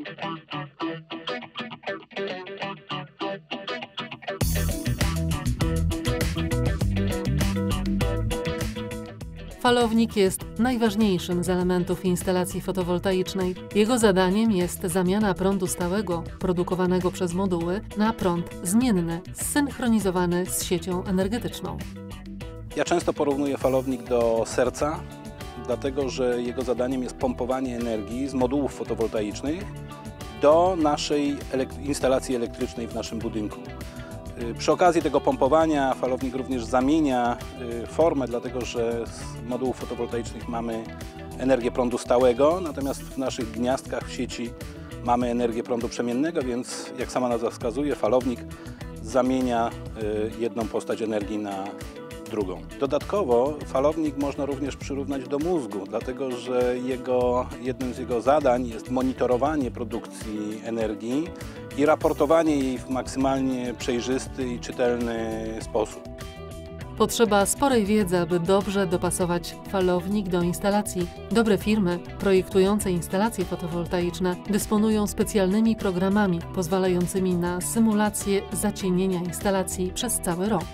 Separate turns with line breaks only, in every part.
Falownik jest najważniejszym z elementów instalacji fotowoltaicznej. Jego zadaniem jest zamiana prądu stałego, produkowanego przez moduły, na prąd zmienny, zsynchronizowany z siecią energetyczną.
Ja często porównuję falownik do serca, dlatego że jego zadaniem jest pompowanie energii z modułów fotowoltaicznych do naszej instalacji elektrycznej w naszym budynku. Przy okazji tego pompowania falownik również zamienia formę, dlatego że z modułów fotowoltaicznych mamy energię prądu stałego, natomiast w naszych gniazdkach w sieci mamy energię prądu przemiennego, więc jak sama nazwa wskazuje, falownik zamienia jedną postać energii na drugą. Dodatkowo falownik można również przyrównać do mózgu, dlatego że jednym z jego zadań jest monitorowanie produkcji energii i raportowanie jej w maksymalnie przejrzysty i czytelny sposób.
Potrzeba sporej wiedzy, aby dobrze dopasować falownik do instalacji. Dobre firmy projektujące instalacje fotowoltaiczne dysponują specjalnymi programami pozwalającymi na symulację zacienienia instalacji przez cały rok.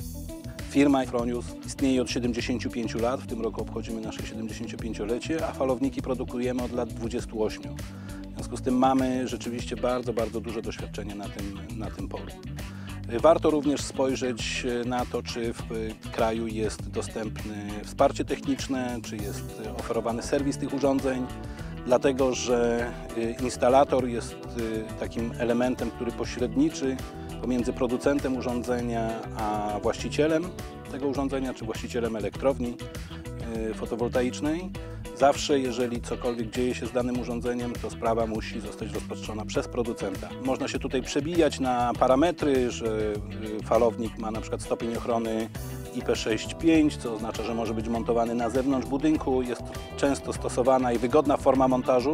Firma Fronius istnieje od 75 lat, w tym roku obchodzimy nasze 75-lecie, a falowniki produkujemy od lat 28. W związku z tym mamy rzeczywiście bardzo duże doświadczenie na tym polu. Warto również spojrzeć na to, czy w kraju jest dostępne wsparcie techniczne, czy jest oferowany serwis tych urządzeń, dlatego że instalator jest takim elementem, który pośredniczy pomiędzy producentem urządzenia a właścicielem tego urządzenia, czy właścicielem elektrowni fotowoltaicznej. Zawsze, jeżeli cokolwiek dzieje się z danym urządzeniem, to sprawa musi zostać rozpatrzona przez producenta. Można się tutaj przebijać na parametry, że falownik ma na przykład stopień ochrony IP65, co oznacza, że może być montowany na zewnątrz budynku. Jest często stosowana i wygodna forma montażu.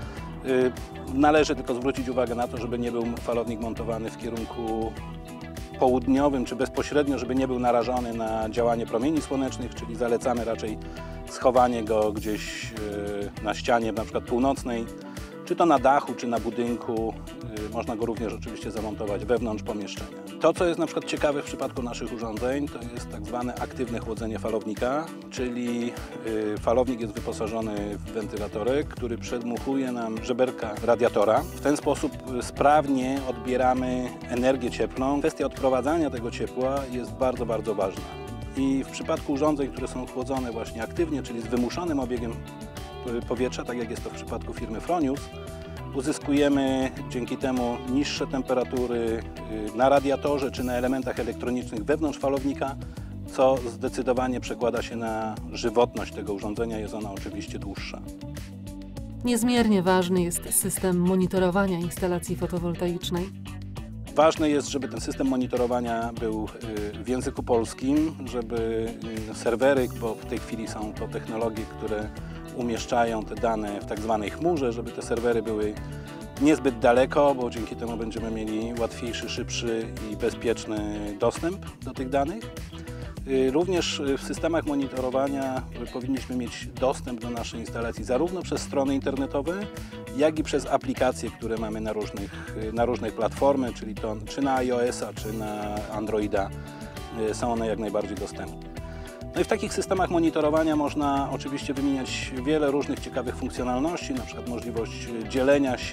Należy tylko zwrócić uwagę na to, żeby nie był falownik montowany w kierunku południowym czy bezpośrednio, żeby nie był narażony na działanie promieni słonecznych, czyli zalecamy raczej schowanie go gdzieś na ścianie, na przykład północnej, czy to na dachu, czy na budynku. Można go również oczywiście zamontować wewnątrz pomieszczenia. To, co jest na przykład ciekawe w przypadku naszych urządzeń, to jest tak zwane aktywne chłodzenie falownika, czyli falownik jest wyposażony w wentylatorek, który przedmuchuje nam żeberka radiatora. W ten sposób sprawnie odbieramy energię cieplną. Kwestia odprowadzania tego ciepła jest bardzo ważna. I w przypadku urządzeń, które są chłodzone właśnie aktywnie, czyli z wymuszonym obiegiem powietrza, tak jak jest to w przypadku firmy Fronius, uzyskujemy dzięki temu niższe temperatury na radiatorze czy na elementach elektronicznych wewnątrz falownika, co zdecydowanie przekłada się na żywotność tego urządzenia, jest ona oczywiście dłuższa.
Niezmiernie ważny jest system monitorowania instalacji fotowoltaicznej.
Ważne jest, żeby ten system monitorowania był w języku polskim, żeby serwery, bo w tej chwili są to technologie, które umieszczają te dane w tak zwanej chmurze, żeby te serwery były niezbyt daleko, bo dzięki temu będziemy mieli łatwiejszy, szybszy i bezpieczny dostęp do tych danych. Również w systemach monitorowania powinniśmy mieć dostęp do naszej instalacji zarówno przez strony internetowe, jak i przez aplikacje, które mamy na różnych platformy, czyli to czy na iOS-a, czy na Androida są one jak najbardziej dostępne. No i w takich systemach monitorowania można oczywiście wymieniać wiele różnych ciekawych funkcjonalności, na przykład możliwość dzielenia się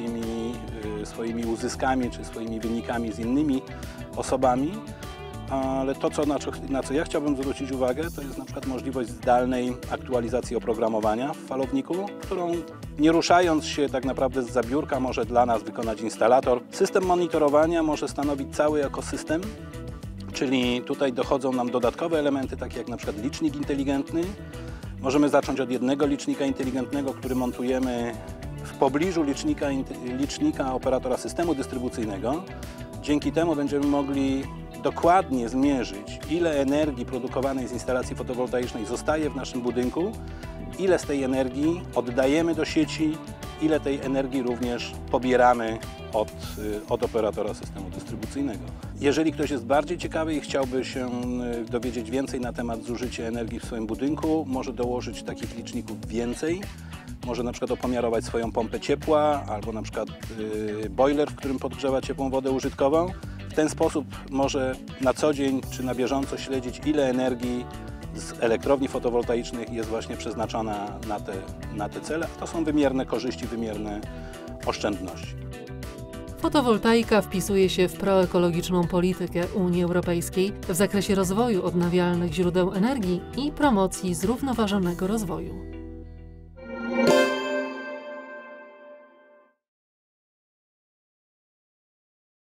swoimi uzyskami czy swoimi wynikami z innymi osobami. Ale to, na co ja chciałbym zwrócić uwagę, to jest na przykład możliwość zdalnej aktualizacji oprogramowania w falowniku, którą nie ruszając się tak naprawdę z biurka może dla nas wykonać instalator. System monitorowania może stanowić cały ekosystem, czyli tutaj dochodzą nam dodatkowe elementy, takie jak na przykład licznik inteligentny. Możemy zacząć od jednego licznika inteligentnego, który montujemy w pobliżu licznika operatora systemu dystrybucyjnego. Dzięki temu będziemy mogli dokładnie zmierzyć, ile energii produkowanej z instalacji fotowoltaicznej zostaje w naszym budynku, ile z tej energii oddajemy do sieci, ile tej energii również pobieramy od operatora systemu dystrybucyjnego. Jeżeli ktoś jest bardziej ciekawy i chciałby się dowiedzieć więcej na temat zużycia energii w swoim budynku, może dołożyć takich liczników więcej. może na przykład opomiarować swoją pompę ciepła albo na przykład boiler, w którym podgrzewa ciepłą wodę użytkową. W ten sposób może na co dzień czy na bieżąco śledzić, ile energii z elektrowni fotowoltaicznych jest właśnie przeznaczona na te cele. To są wymierne korzyści, wymierne oszczędności.
Fotowoltaika wpisuje się w proekologiczną politykę Unii Europejskiej w zakresie rozwoju odnawialnych źródeł energii i promocji zrównoważonego rozwoju.